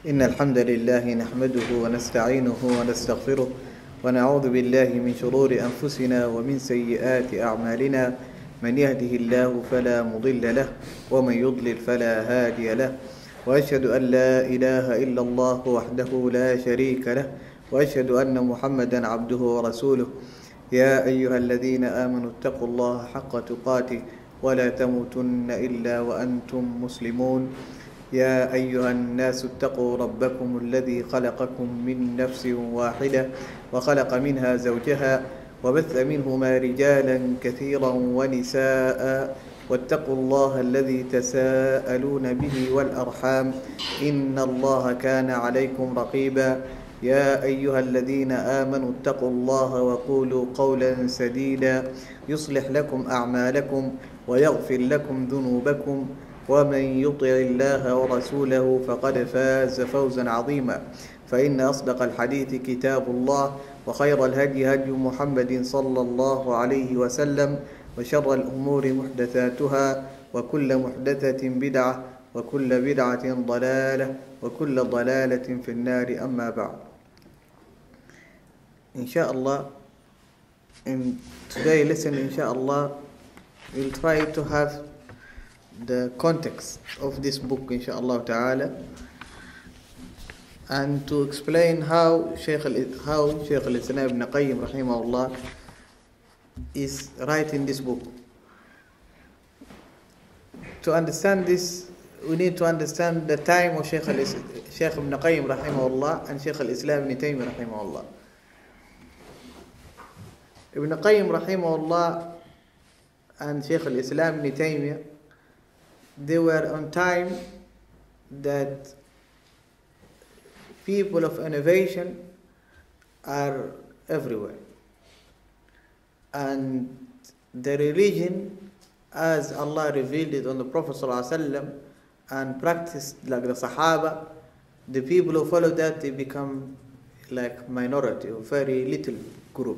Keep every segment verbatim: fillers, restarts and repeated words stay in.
إن الحمد لله نحمده ونستعينه ونستغفره ونعوذ بالله من شرور أنفسنا ومن سيئات أعمالنا. من يهده الله فلا مضل له ومن يضلل فلا هادي له، وأشهد أن لا إله إلا الله وحده لا شريك له، وأشهد أن محمدا عبده ورسوله. يا أيها الذين آمنوا اتقوا الله حق تقاته ولا تموتن إلا وأنتم مسلمون. يا أيها الناس اتقوا ربكم الذي خلقكم من نفس واحدة وخلق منها زوجها وبث منهما رجالا كثيرا ونساء، واتقوا الله الذي تساءلون به والأرحام إن الله كان عليكم رقيبا. يا أيها الذين آمنوا اتقوا الله وقولوا قولا سديدا يصلح لكم أعمالكم ويغفر لكم ذنوبكم، ومن يطع الله ورسوله فقد فاز فوزا عظيما. فإن أصدق الحديث كتاب الله، وخير الهدي هدي محمد صلى الله عليه وسلم، وشر الأمور محدثاتها، وكل محدثة بدعة، وكل بدعة ضلالة، وكل ضلالة في النار. أما بعد. Inshallah, in today's lesson, inshallah, we'll try to have the context of this book, inshallah ta'ala, and to explain how Shaykh al how Shaykh al-Islam ibn Qayyim rahimahullah is writing this book. To understand this, we need to understand the time of Shaykh Shaykh ibn Qayyim rahimahullah and Shaykh al-Islam ibn Taymiyyah rahimahullah. Ibn Qayyim rahimahullah and Shaykh al-Islam ibn Taymiyyah, they were on time that people of innovation are everywhere, and the religion as Allah revealed it on the Prophet ﷺ and practiced like the Sahaba, the people who follow that, they become like minority, a very little group.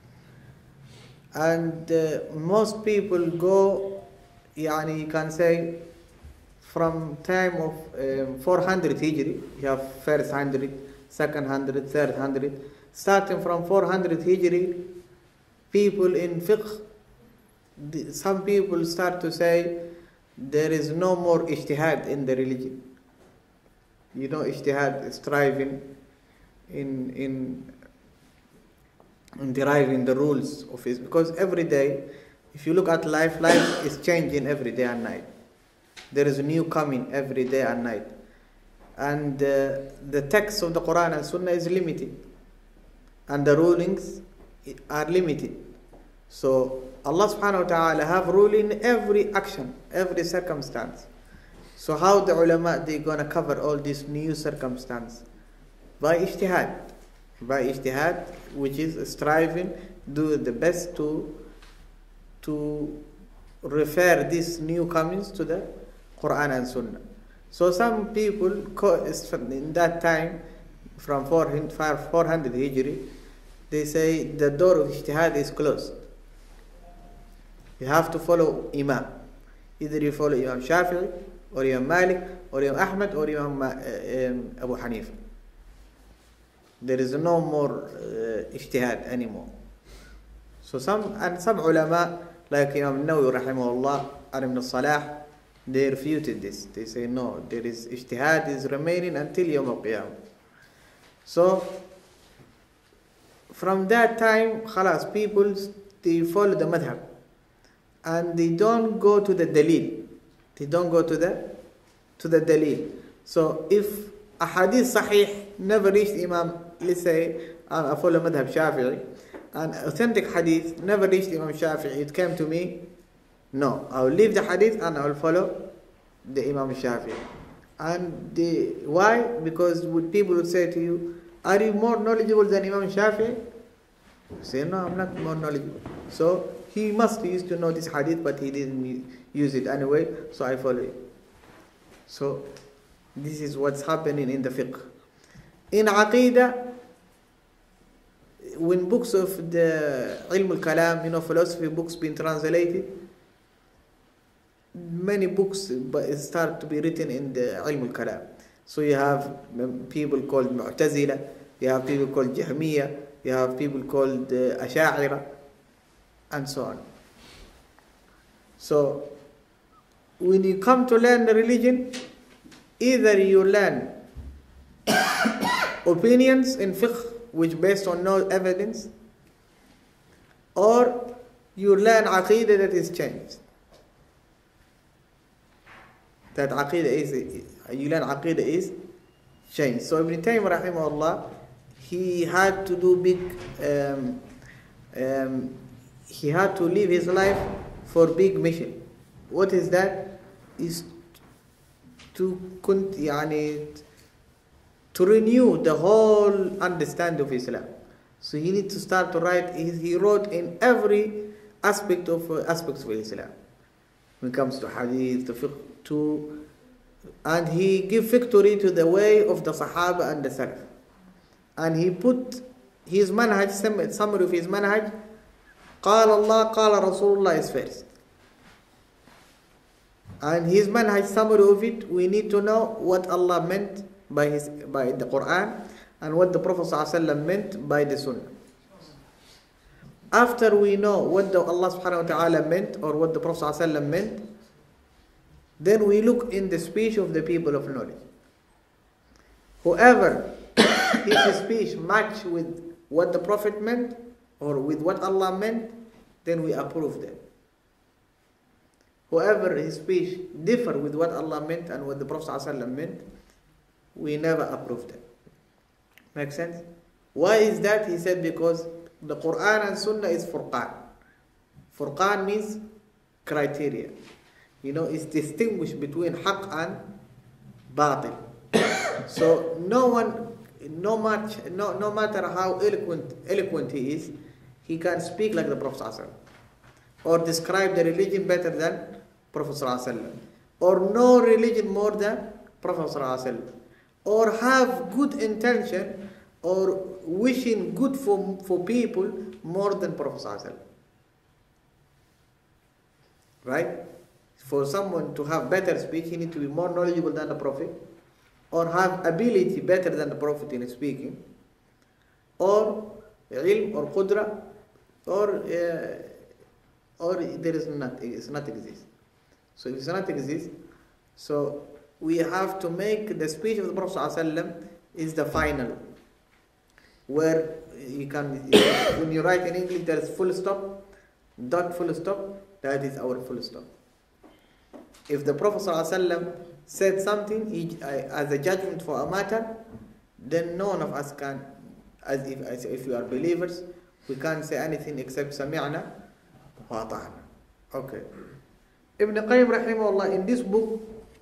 And uh, most people go, yani you can say, from time of um, four hundred Hijri, you have first hundred, second hundred, third hundred. Starting from four hundred Hijri, people in fiqh, the, some people start to say there is no more ijtihad in the religion. You know, ijtihad is striving in in in deriving the rules of it, because every day, if you look at life, life is changing every day and night. There is a new coming every day and night. And uh, the text of the Quran and Sunnah is limited. And the rulings are limited. So Allah subhanahu wa ta'ala have rule in every action, every circumstance. So how the ulama, they going to cover all these new circumstances? By ijtihad. By ijtihad, which is striving, do the best to, to refer these new comings to the Quran and Sunnah. So some people in that time, from four hundred Hijri, they say the door of ijtihad is closed. You have to follow Imam. Either you follow Imam Shafi'i, or Imam Malik, or Imam Ahmad, or Imam uh, um, Abu Hanifa. There is no more uh, ijtihad anymore. So some, and some ulama, like Imam Nawawi rahimahullah, and Ibn Salah, they refuted this. They say no, there is ijtihad is remaining until Yawm al-Qiyamah. So from that time, khalas, people, they follow the madhab, and they don't go to the dalil. They don't go to the to the dalil. So if a hadith sahih never reached Imam, let's say I follow madhab Shafi'i, an authentic hadith never reached Imam Shafi'i, it came to me, no, I will leave the hadith and I will follow the Imam Shafi'i. And the, why? Because would people would say to you, are you more knowledgeable than Imam Shafi'i? You say, no, I'm not more knowledgeable. So he must used to know this hadith, but he didn't use it anyway, so I follow it. So this is what's happening in the fiqh. In Aqidah, when books of the Ilm al-Kalam, you know, philosophy books being translated, many books start to be written in the Ilm al-Kalam. So you have people called Mu'tazila, you have people called Jahmiya, you have people called uh, Asha'ira, and so on. So when you come to learn the religion, either you learn opinions in fiqh which based on no evidence, or you learn aqidah that is changed. That aqidah is, you learn aqidah is changed. So Ibn Taymiyyah rahimahullah, he had to do big, um, um, he had to live his life for big mission. What is that? Is to يعني, to renew the whole understanding of Islam. So he needs to start to write. He, he wrote in every aspect of uh, aspects of Islam. When it comes to hadith, to fiqh, to, and he gave victory to the way of the Sahaba and the Salaf. And he put his manhaj, summary of his manhaj, قال الله قال رسول الله is first. And his manhaj summary of it, we need to know what Allah meant by his by the Quran and what the Prophet ﷺ meant by the Sunnah. After we know what the Allah subhanahu wa ta'ala meant or what the Prophet ﷺ meant, then we look in the speech of the people of knowledge. Whoever his speech match with what the Prophet meant or with what Allah meant, then we approve them. Whoever his speech differ with what Allah meant and what the Prophet ﷺ meant, we never approve them. Make sense? Why is that? He said because the Quran and Sunnah is Furqan. Furqan means criteria. You know, it's distinguished between Haqq and Batil. So no one, no much, no, no matter how eloquent, eloquent he is, he can speak like the Prophet ﷺ, or describe the religion better than Prophet ﷺ, or know religion more than Prophet ﷺ, or have good intention or wishing good for, for people more than Prophet ﷺ. Right? For someone to have better speech, he needs to be more knowledgeable than the Prophet, or have ability better than the Prophet in speaking, or ilm or qudra, or uh, or there is not, it's not exist. So if it's not exist, so we have to make the speech of the Prophet ﷺ is the final, where you can, when you write in English there is full stop, dot full stop, that is our full stop. If the Prophet ﷺ said something he, uh, as a judgment for a matter, then none of us can, as if, as if we are believers, we can't say anything except Sami'na wa Ata'na. Okay. Ibn Qayyim rahimahullah, in this book,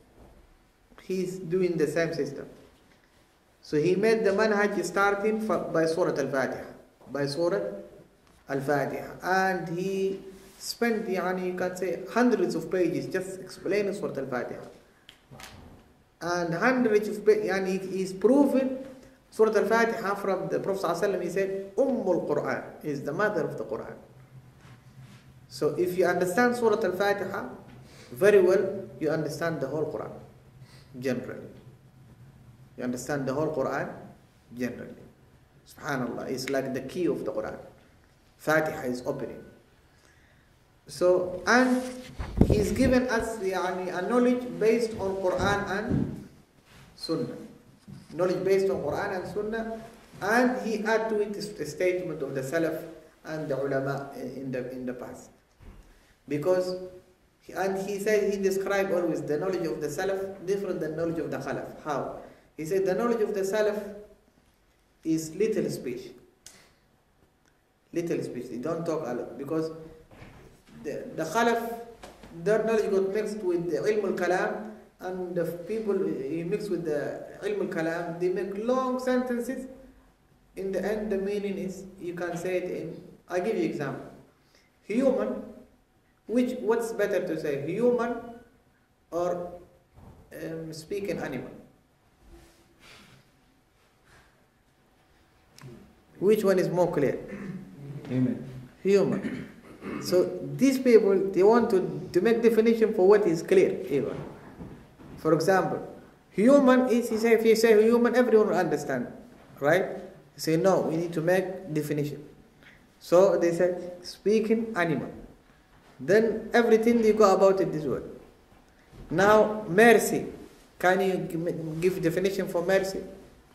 he's doing the same system. So he made the manhaj starting by Surah Al-Fatiha, by Surah Al-Fatiha, and he spent, yani, you can say, hundreds of pages just explaining Surah Al-Fatiha. And hundreds of pages, yani, he's proven Surah Al-Fatiha from the Prophet ﷺ, he said, Ummul Quran is the mother of the Quran. So if you understand Surah Al-Fatiha very well, you understand the whole Quran, generally. You understand the whole Quran, generally. Subhanallah, it's like the key of the Quran. Fatiha is opening. So, and he's given us yani, a knowledge based on Quran and Sunnah. Knowledge based on Quran and Sunnah, and he add to it a statement of the Salaf and the ulama in the in the past. Because, and he said, he described always the knowledge of the Salaf different than knowledge of the Khalaf. How? He said the knowledge of the Salaf is little speech. Little speech. They don't talk a lot. Because the, the Khalaf, their knowledge got mixed with the ilm al-kalam, and the people he mixed with the ilm al-kalam, they make long sentences. In the end, the meaning is, you can say it in, I give you example. Human, which, what's better to say, human or um, speaking animal? Which one is more clear? Human. Human. So these people, they want to, to make definition for what is clear even. For example, Human is, he say, if you say human, everyone will understand, right? You say, no, we need to make definition. So they say, speaking animal. Then everything they go about it this way. Now, mercy. Can you give definition for mercy?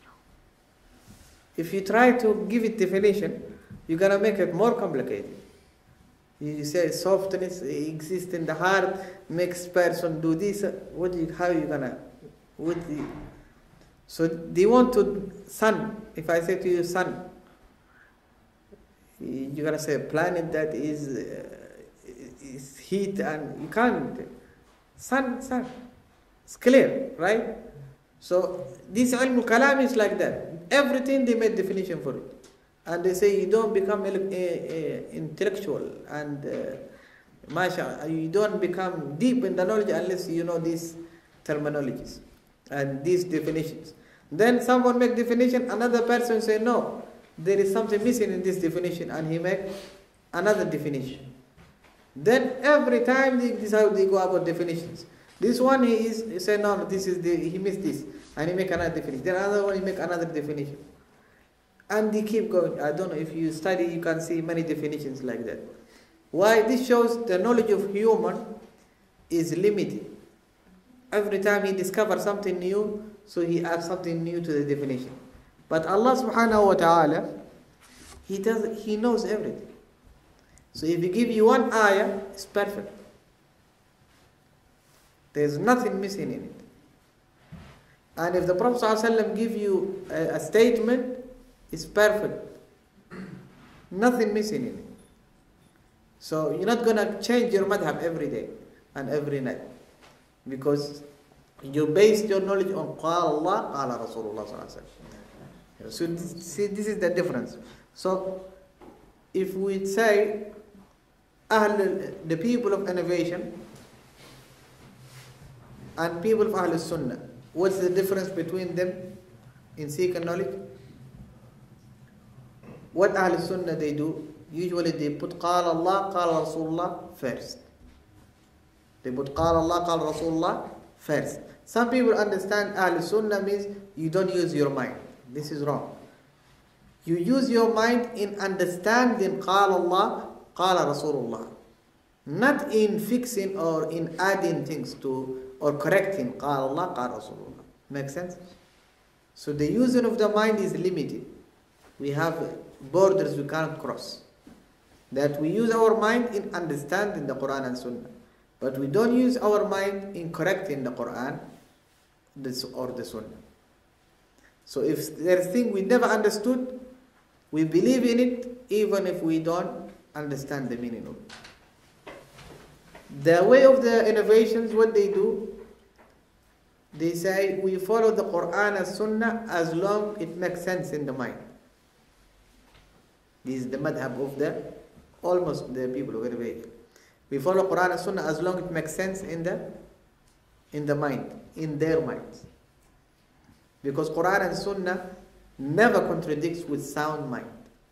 If you try to give it definition, you're going to make it more complicated. You say softness exists in the heart, makes person do this. What do you, how are you going to... What do you, so they want to... Sun. If I say to you sun, you're going to say a planet that is, uh, is heat, and you can't... Sun, sun. It's clear, right? So this ilm kalam is like that. Everything they made definition for it. And they say you don't become a, a, a intellectual and uh, masha, you don't become deep in the knowledge unless you know these terminologies and these definitions. Then someone make definition, another person say no, there is something missing in this definition, and he make another definition. Then every time they, this is how they go about definitions. This one he is he say no, no, this is the he missed this, and he make another definition. Then another one he make another definition, and they keep going. I don't know if you study, you can see many definitions like that. Why? This shows the knowledge of human is limited. Every time he discovers something new, so he adds something new to the definition. But Allah subhanahu wa ta'ala, He does He knows everything. So if He give you one ayah, it's perfect. There's nothing missing in it. And if the Prophet ﷺ give you a, a statement, it's perfect. Nothing missing in it. So you're not going to change your madhab every day and every night. Because you based your knowledge on قال Allah, قال Rasulullah صلى الله عليه وسلم. So this, see, this is the difference. So if we say Ahl, the people of innovation and people of Ahl Sunnah, what's the difference between them in seeking knowledge? What Ahl Sunnah they do? Usually they put قال Allah, قال Rasulullah first. They put قال Allah, قال Rasulullah first. Some people understand Ahl Sunnah means you don't use your mind. This is wrong. You use your mind in understanding قال Allah, قال Rasulullah. Not in fixing or in adding things to or correcting قال Allah, قال Rasulullah. Make sense? So the using of the mind is limited. We have borders we can't cross. That we use our mind in understanding the Quran and Sunnah. But we don't use our mind in correcting the Quran or the Sunnah. So if there's a thing we never understood, we believe in it even if we don't understand the meaning of it. The way of the innovations, what they do, they say we follow the Quran and Sunnah as long it makes sense in the mind. This is the madhab of the almost the people of innovation. We follow Quran and Sunnah as long it makes sense in the in the mind, in their minds. Because Quran and Sunnah never contradicts with sound mind.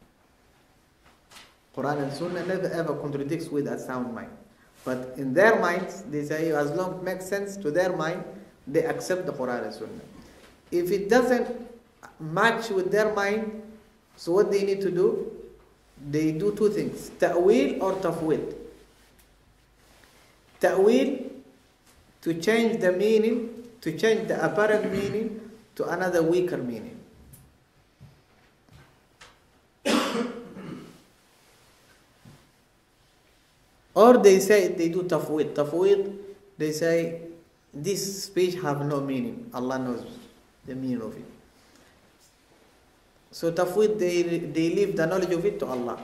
Quran and Sunnah never ever contradicts with a sound mind. But in their minds, they say as long as it makes sense to their mind, they accept the Quran and Sunnah. If it doesn't match with their mind, so what they need to do? They do two things, ta'wil or tafwid. Ta'wil, to change the meaning, to change the apparent meaning to another weaker meaning. Or they say, they do tafwid. Tafwid, they say, this speech have no meaning. Allah knows the meaning of it. So tafwid, they, they leave the knowledge of it to Allah.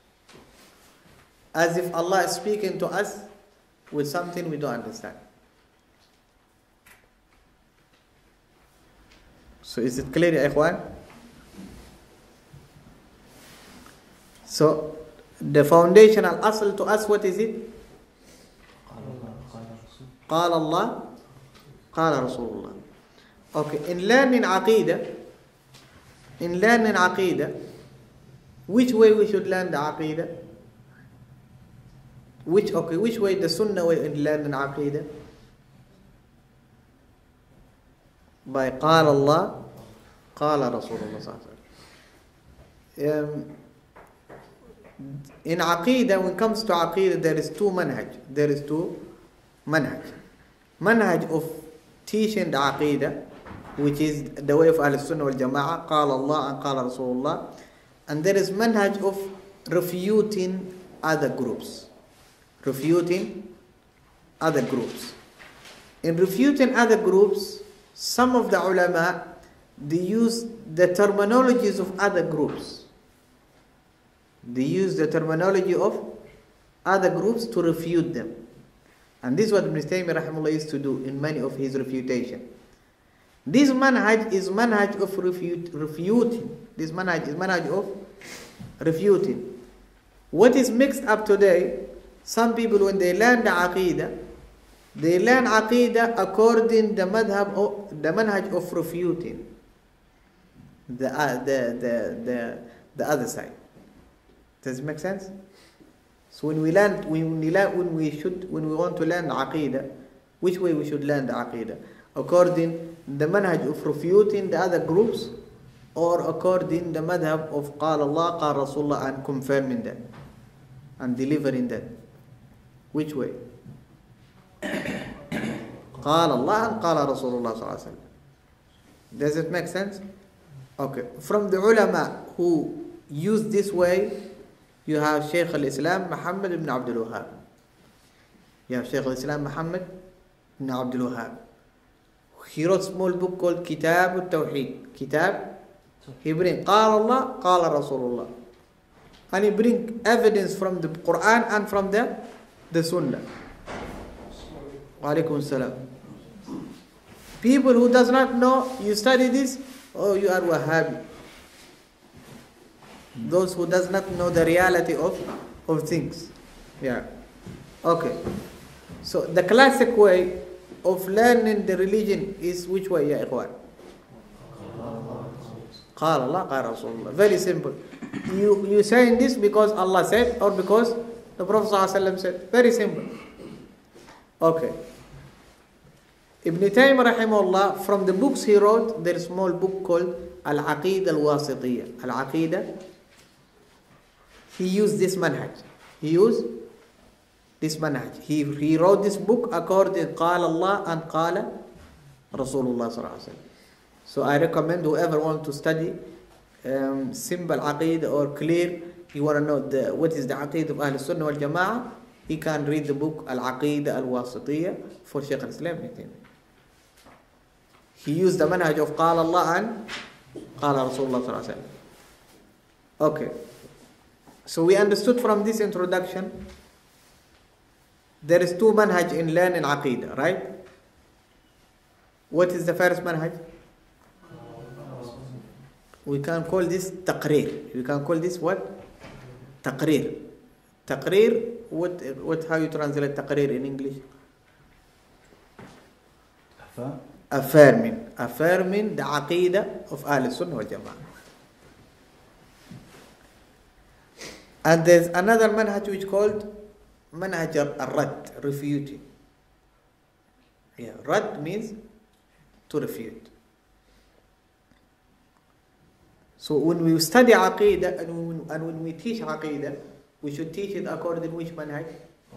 As if Allah is speaking to us with something we don't understand. So is it clear, ya ikhwan? So the foundational asl to us, what is it? قال Allah, قال Rasulullah. Okay, in learning Aqidah, in learning Aqidah, which way we should learn the Aqidah? Which, okay, which way the Sunnah way in learning Aqidah? by قال الله قال رسول الله صلى الله عليه وسلم. Um, in Aqidah, when it comes to Aqidah, there is two manhaj. There is two manhaj. Manhaj of teaching the Aqidah, which is the way of Ahl Sunnah wal Jama'ah, قال Allah and قال Rasulullah. And there is manhaj of refuting other groups. Refuting other groups. In refuting other groups, some of the ulama, they use the terminologies of other groups. They use the terminology of other groups to refute them. And this is what Ibn Taymiyyah rahimahullah used to do in many of his refutation. This manhaj is manhaj of refute, refuting. This manhaj is manhaj of refuting. What is mixed up today, some people when they learn the Aqidah, they learn Aqidah according the madhab of, the manhaj of refuting the, uh, the, the, the, the other side. Does it make sense? So when we learn, when we learn, when we should, when we want to learn the Aqidah, which way we should learn the Aqidah? According the manhaj of refuting the other groups, or according the madhab of قال Allah, قال Rasulullah, and confirming that and delivering that? Which way? قال Allah and قال Rasulullah صلى الله عليه وسلم. Does it make sense? Okay. From the ulama who use this way, you have Shaykh al-Islam Muhammad ibn Abdul Wahhab. You have Shaykh al-Islam Muhammad ibn Abdul Wahhab. He wrote a small book called Kitab al-Tawheed. Kitab, he bring قال Allah, قال Rasulullah. And he bring evidence from the Quran and from the, the Sunnah. Wa alaikum salam. People who does not know, you study this, oh, you are Wahhabi. Those who does not know the reality of, of things. Yeah. Okay. So the classic way of learning the religion is which way, ya ikhwan? قال Allah, قال Rasulullah. Very simple. You you saying this because Allah said or because the Prophet ﷺ said. Very simple. Okay. Ibn Taymiyyah rahimahullah, from the books he wrote, there is a small book called Al-Aqidah Al-Wasitiyah. Al-Aqidah. He used this manhaj. He used this manhaj. He, he wrote this book according to قال Allah and قال Rasulullah صلى الله عليه وسلم. So I recommend whoever wants to study um, simple aqidah or clear, you want to know the, what is the aqidah of Ahl Sunnah wal Jama'ah, he can read the book Al-Aqidah Al-Wasitiyah for Shaykh al-Islam. He used the manhaj of قال Allah and قال Rasulullah صلى الله عليه وسلم. Okay. So we understood from this introduction, there is two manhaj in learning aqidah, right? What is the first manhaj? We can call this taqreer. We can call this what? Taqreer. Taqreer, what, what, how you translate taqreer in English? Affirm. Affirming. Affirming the aqidah of Ahl Sunnah wal Jama'ah. And there's another manhaj which called manhaj al-rad, refuting. Yeah, rad means to refute. So when we study aqidah and when, and when we teach aqidah, we should teach it according to which manhaj?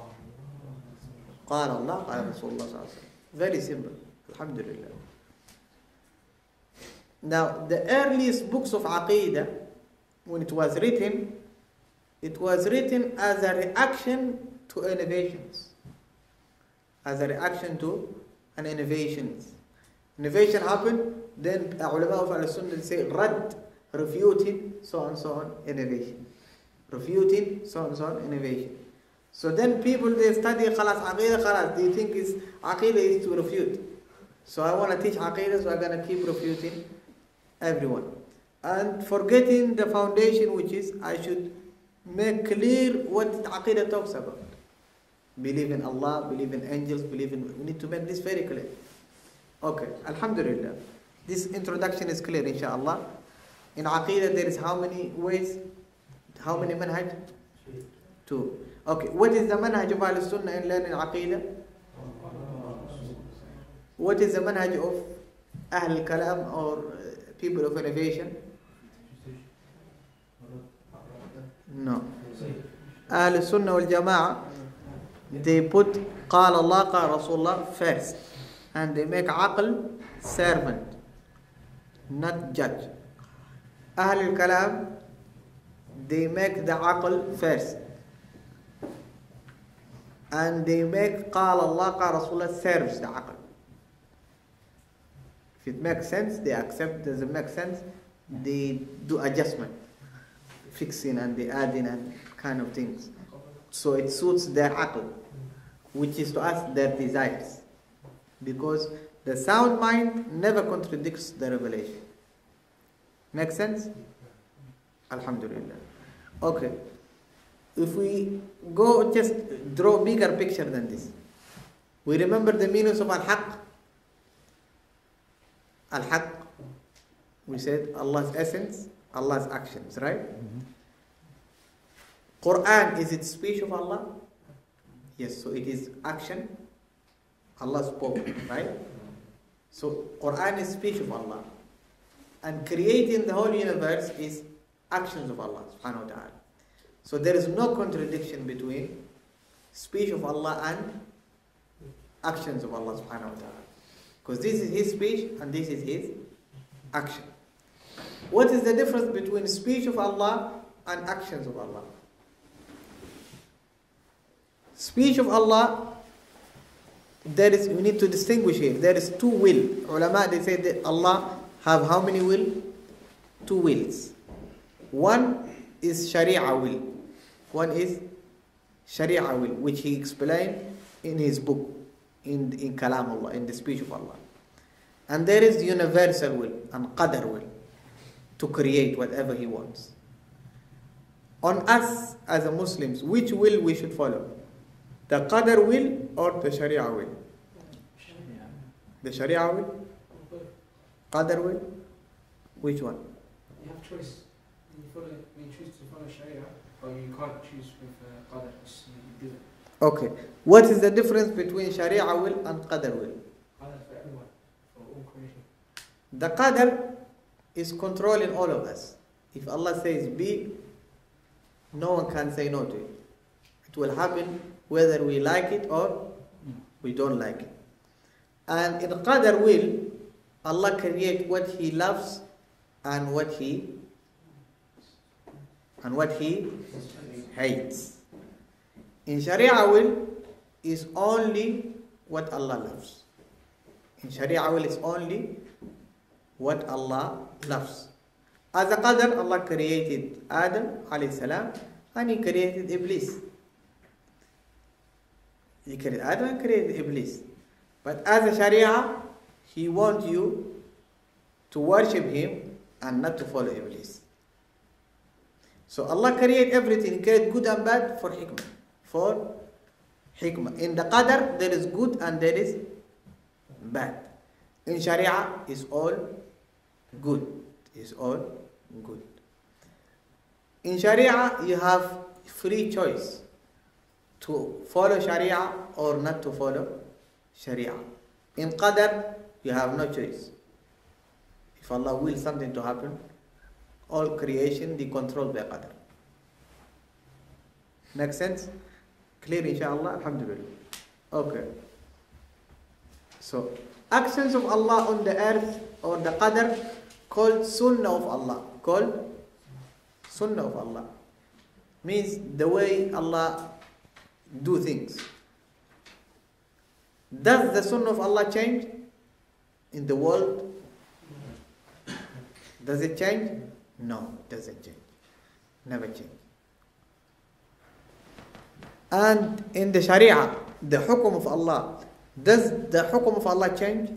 قال Allah, قال Rasulullah صلى الله عليه وسلم. Very simple. Alhamdulillah. Now, the earliest books of aqidah, when it was written, it was written as a reaction to innovations. As a reaction to an innovations. Innovation happened, then ulama of al-Sunnah say rad, refuting, so on, so on, innovation. Refuting, so on, so on, innovation. So then people, they study khalas, aqidah, khalas, they think is aqidah is to refute. So I want to teach aqidah, so I'm going to keep refuting everyone. And forgetting the foundation, which is I should make clear what aqidah talks about. Believe in Allah, believe in angels, believe in... We need to make this very clear. Okay, alhamdulillah. This introduction is clear, inshallah. In aqidah, there is how many ways? How many manhaj? Two. Okay, what is the manhaj of Ahl Sunnah in learning aqidah? What is the manhaj of Ahl al-Kalam or people of innovation? No. Ahl al-Sunnah wal-Jama'ah, they put قال Allah, قال Rasulullah first. And they make aql servant, not judge. Ahl al-Kalam, they make the aql first. And they make قال Allah, قال Rasulullah serves the aql. If it makes sense, they accept. Does it make sense? They do adjustment, fixing and they adding and kind of things. So it suits their aql, which is to us their desires. Because the sound mind never contradicts the revelation. Make sense? Alhamdulillah. Okay. If we go just draw bigger picture than this, we remember the meanings of al-haq. Al-haq, we said Allah's essence, Allah's actions, right? Mm-hmm. Quran, is it speech of Allah? Yes, so it is action. Allah spoke, right? So Quran is speech of Allah. And creating the whole universe is actions of Allah subhanahu wa ta'ala. So there is no contradiction between speech of Allah and actions of Allah subhanahu wa ta'ala. Because this is His speech and this is His action. What is the difference between speech of Allah and actions of Allah? Speech of Allah, there is, we need to distinguish here. There is two will. Ulama, they say that Allah have how many will? Two wills. One is Sharia will. One is Sharia will, which He explained in His book, in, in Kalam Allah, in the speech of Allah. And there is universal will and Qadar will, to create whatever He wants. On us as a Muslims, which will we should follow? The Qadar will or the Sharia will? The Sharia will? Qadar will? Which one? You have choice. You, follow, you choose to follow Sharia, or you can't choose with uh, Qadar. You do it. Okay. What is the difference between Sharia will and Qadar will? Qadar for everyone, for all creation. The Qadar is controlling all of us. If Allah says be, no one can say no to it. It will happen whether we like it or we don't like it. And in Qadar will, Allah create what He loves and what He and what He hates. In Sharia will is only what Allah loves. In Sharia will is only what Allah loves. As a Qadar, Allah created Adam alayhi salam and He created Iblis. He created Adam and created Iblis. But as a Sharia, He wants you to worship Him and not to follow Iblis. So Allah created everything. He created good and bad for hikmah. For hikmah. In the Qadar, there is good and there is bad. In Sharia, is all good. Is all good. In Sharia, you have free choice to follow Sharia or not to follow Sharia. In Qadar, you have no choice. If Allah wills something to happen, all creation be controlled by Qadar. Make sense? Clear, inshallah? Alhamdulillah. Okay. So, actions of Allah on the earth or the Qadar called Sunnah of Allah. Called Sunnah of Allah. Means the way Allah do things. Does the Sunnah of Allah change in the world? Does it change? No, it doesn't change. Never change. And in the Sharia, the hukum of Allah, does the hukum of Allah change?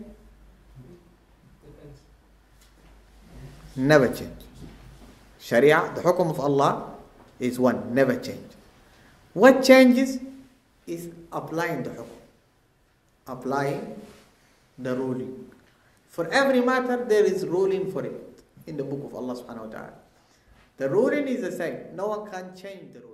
Never change. Sharia, the hukum of Allah is one, never change. What changes is applying the hukum. Applying the ruling. For every matter, there is ruling for it in the book of Allah subhanahu wa ta'ala. The ruling is the same. No one can change the ruling.